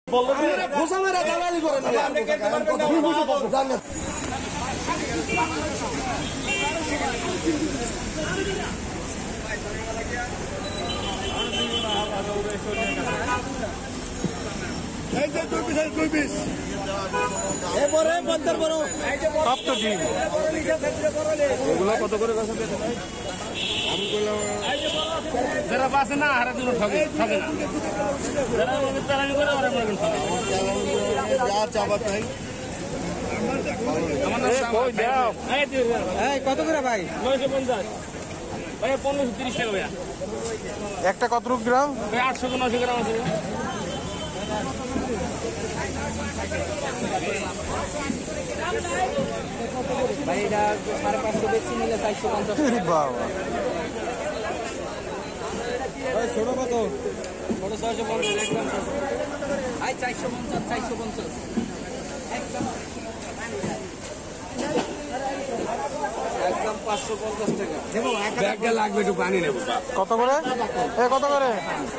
ঘোষা মেরা দালালি করেন কত করে যারা বাসে না হারা দিন ঠকে ঠকে না যারা চালানি করে ওরা বলবেন ঠকে যা চাবাত নাই আমার নাম কই দাও এই কত করে ভাই 950 ভাই 1530 টাকা ভাই একটা কত গ্রাম ভাই 800 900 গ্রাম আছে ভাই এটা 550 বেশি নিলে 450 বাবা ছোট কত ছোট 650 একদম ভাই 450 একদম 550 টাকা দেবো ব্যাগটা লাগবে একটু পানি নেব কত করে কত করে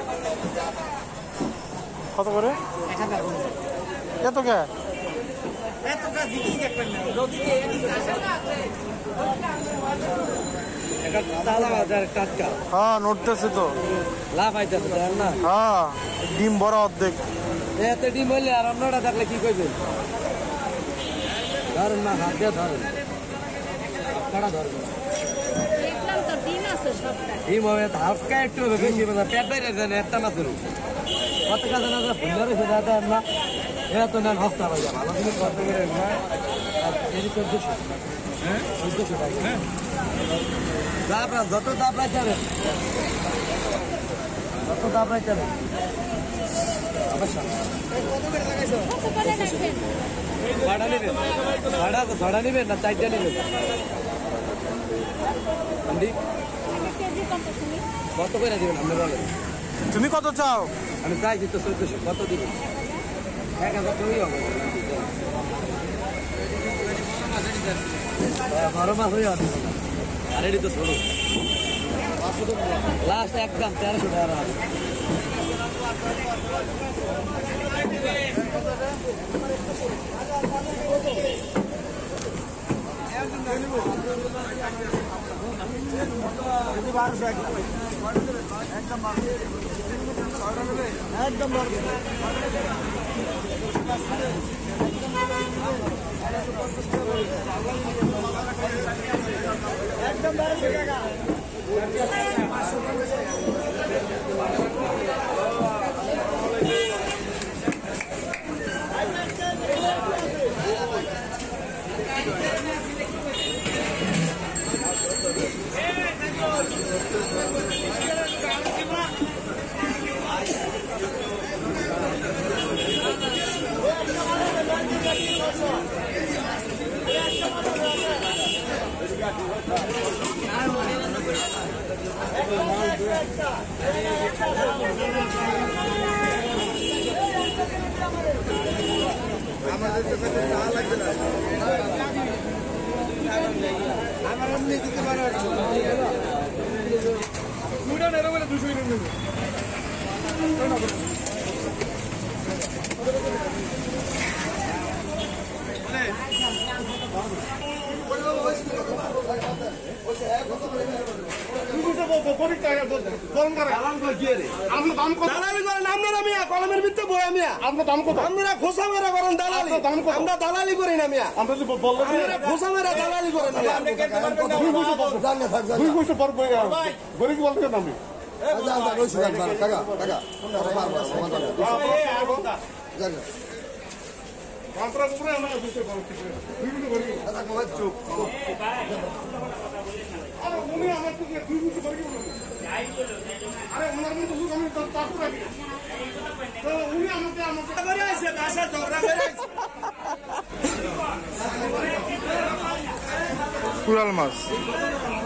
কত করে 1000 এত কে এত কা দিকি দেখবেন না রোদিকে হ্যাঁ নড়তেছে তো লাভ আইতেছে না হ্যাঁ ডিম বড় অর্ধেক এতে ডিম হইলে আর অন্যটা দেখলে কি করবেন ধরেন না হাত দিয়ে ধরেন আপনারা ধরবেন ডিম হবে হালকা একটু বেশি পেট বাইরে যান একটা না ধরুন কত কাজ না ভুলে রয়েছে দাদা না এরা তো নেন হস্তা হয়ে যাবে ভালো জিনিস কত করে 1400 হ্যাঁ 1400 টাকা হ্যাঁ দাবরা যত দাবরা যাবে যত দাবরা যাবে অবশ্যই কত করে লাগাইছো কত করে রাখবেন ভাড়া নেবেন ভাড়া নেবেন না চারটা নেবেন আন্টি কত করে দিবেন আপনি বলেন তুমি কত চাও আমি চাইছি তো 1400 কত দিবেন 1000 টাকাই হবে বড় মাছ হয়ে যাবে আর এটি তো ছোট লাস্ট একদম 1300 টাকা একদম আমার এমনি দিতে পারে সুইডেন এর বলে 200 ইউরো নেবে কলমের ভিত্তে বই আমি আপনার দাম কত আপনারা খোসা মেরা করেন দালালি আমরা দালালি করি না মিয়া আপনারা খোসা মেরা দালালি করেন কুড়াল মাছ